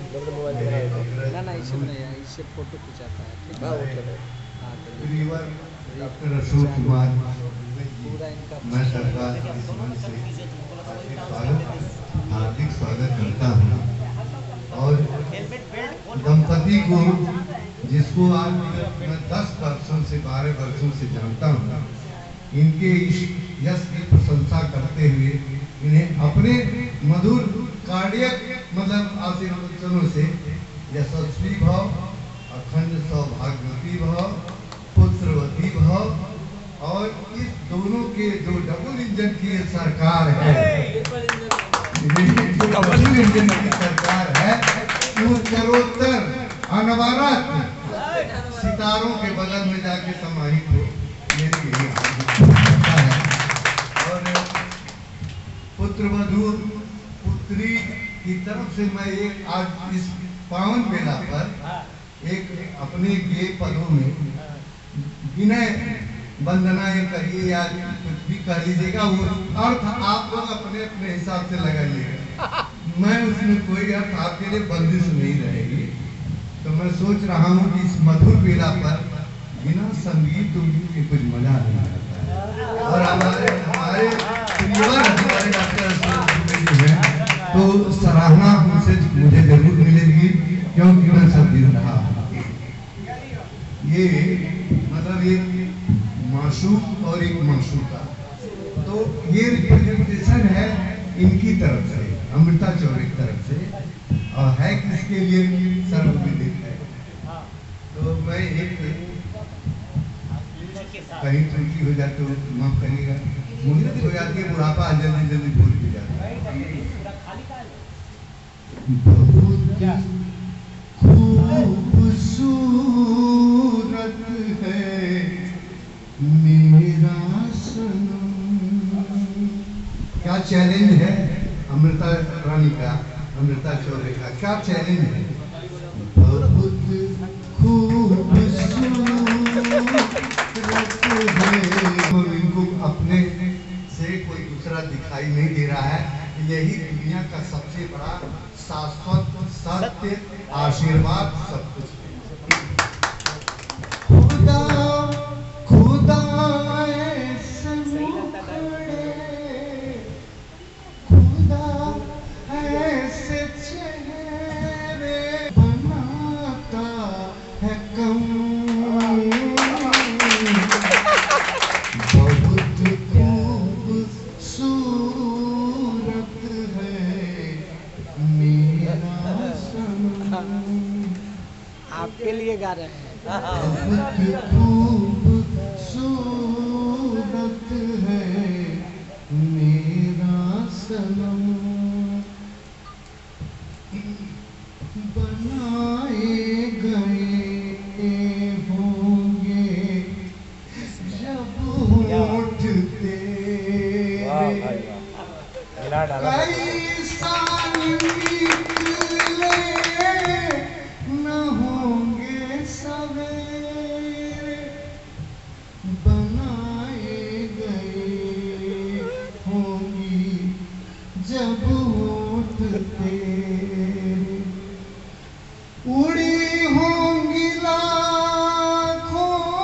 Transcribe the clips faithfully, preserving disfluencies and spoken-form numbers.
ना ना इससे नहीं है, इससे फोटो खिंचाता है। ठीक है, हाँ डॉक्टर अशोक कुमार, पूरा इनका मैं सरकार इस मंच से हार्दिक स्वागत हार्दिक स्वागत करता हूँ। और दंपति को, जिसको आज मैं दस वर्षों से बारह वर्षों से जानता हूँ, इनके इस यश की प्रशंसा करते हुए इन्हें अपने मधुर कार्डियक मतलब आशीर्वचनों से यशस्वी भव, अखंड सौभाग्यवती भव, पुत्रवती भव, और इस दोनों के जो डबल इंजन की सरकार है, डबल इंजन की सरकार है, वो उत्तरोत्तर अनवरत सितारों के बगल में जाके समाहित हो, मेरी यही आशा है। और पुत्रवधू पुत्री की तरफ से मैं एक आज इस पावन बेला पर एक अपने ये पदों में विनय वंदना ये करिए या कुछ भी कह लीजिएगा, वो अर्थ आप लोग अपने अपने हिसाब से लगाइएगा। मैं उसमें कोई अर्थ आपके लिए बंदिश नहीं रहेगी। तो मैं सोच रहा हूँ कि इस मधुर बेला पर बिना संगीत के कुछ मजा नहीं आता है। और हमारे हमारे हमारे डॉक्टर जो है तो सराहना उनसे मुझे जरूर मिलेगी, क्योंकि मैं सब दिन रहा हूँ। ये मतलब ये माशूक और एक माशूका, तो ये रिप्रेजेंटेशन है इनकी तरफ से, अमृता चौबे की तरफ से, और है किसके लिए सर्वविदित है। तो मैं एक कहीं त्रुटि हो जाए तो माफ करिएगा, मुझे हो जाती है, बुढ़ापा जल्दी जल्दी भूल भी जाता है। खूबसूरत है मेरा सनम। क्या चैलेंज है अमृता रानी का, अमृता चौबे का क्या चैलेंज है? बहुत खूबसूरत है। इनको अपने से कोई दूसरा दिखाई नहीं दे रहा है। यही दुनिया का सबसे बड़ा शाश्वत सत्य आशीर्वाद सब कुछ। खुदा खुदा ऐसे मुखड़े, खुदा ऐसे चेहरे बनाता है कम। आपके लिए गा रहे हैं। खूबसूरत है मेरा सनम, बनाए गए होंगे जब होठ तेरे, कैसा निकले न होंगे सवेरे, बनाए गए होंगी जब होठ तेरे, उड़ी होंगी लाखों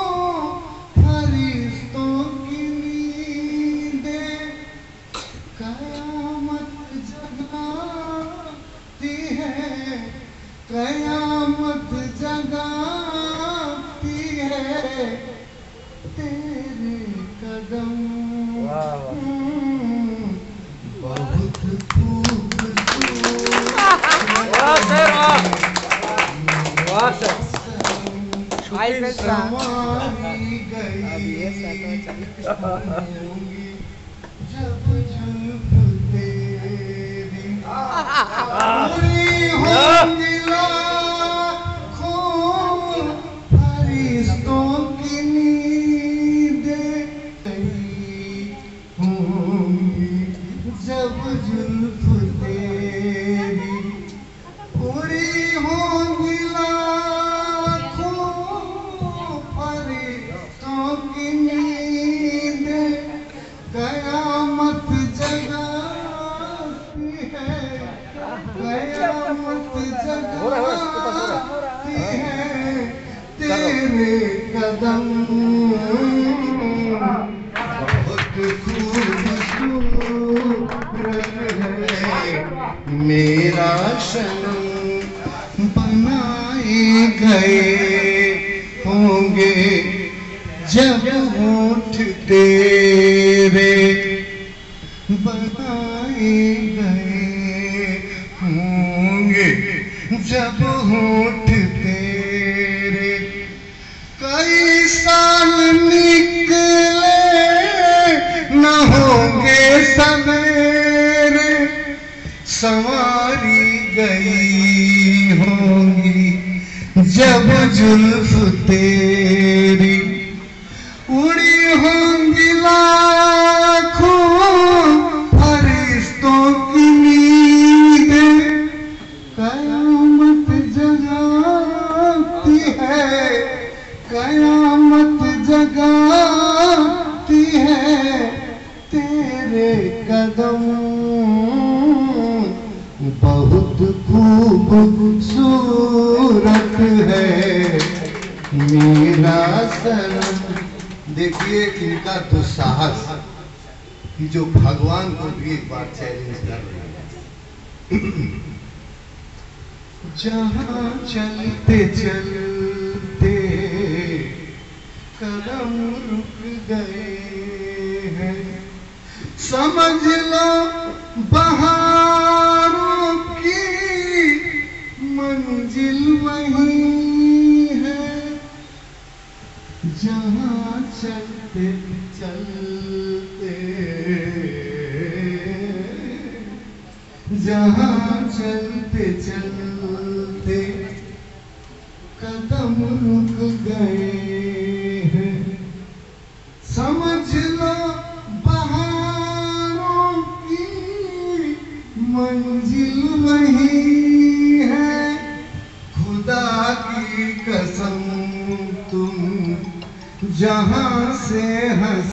फरिश्तों की नींदें, कयामत जगाती है, कयामत जगाती है तेरे कदम। बहुत समाई गई जब जुल्फ तेरी, होंगी लाखों फरिश्तों की नींदें होंगी जब जुल्फ तेरी, उड़ी होंगी लाखों फरिश्तों की नींदें, कयामत जगाती है, कयामत जगाती है तेरे कदम, बहुत खूबसूरत है मेरा सनम, बनाए गए होंगे जब होठ तेरे, बनाए गए होंगे जब होठ तेरे, कई साल निकले न होंगे सवेरे, संवारी गई होंगी जब जुल्फ तेरी, उड़ी होंगी लाखों फरिश्तों की नींदें, कयामत जगाती है, कयामत जगाती है तेरे कदम, बहुत खूबसूरत है मेरा सनम। देखिए इनका दुस्साहस कि जो भगवान को भी एक बार चैलेंज कर रहे हैं। जहां चलते चलते कदम रुक गए हैं, समझ लो बहारों की मंजिल वही है, जहां चलते चलते जहां चलते चलते कदम रुक गए हैं, समझ लो बहारों की मंजिल वही है, खुदा की कसम तुम जहां से हंस